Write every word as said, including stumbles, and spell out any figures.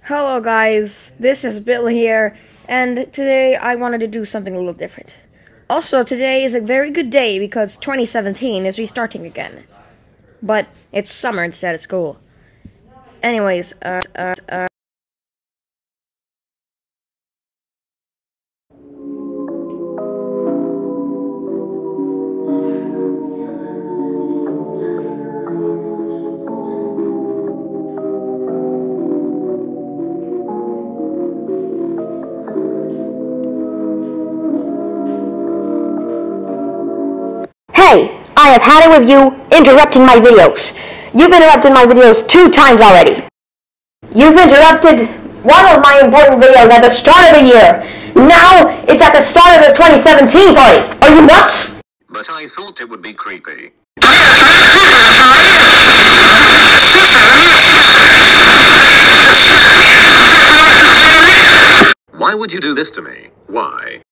Hello guys, this is Bill here, and today I wanted to do something a little different. Also, today is a very good day because twenty seventeen is restarting again. But it's summer instead of school. Anyways, uh, uh, uh. Hey, I have had it with you interrupting my videos. You've interrupted my videos two times already. You've interrupted one of my important videos at the start of the year. Now it's at the start of the twenty seventeen party. Are you nuts? But I thought it would be creepy. Why would you do this to me? Why?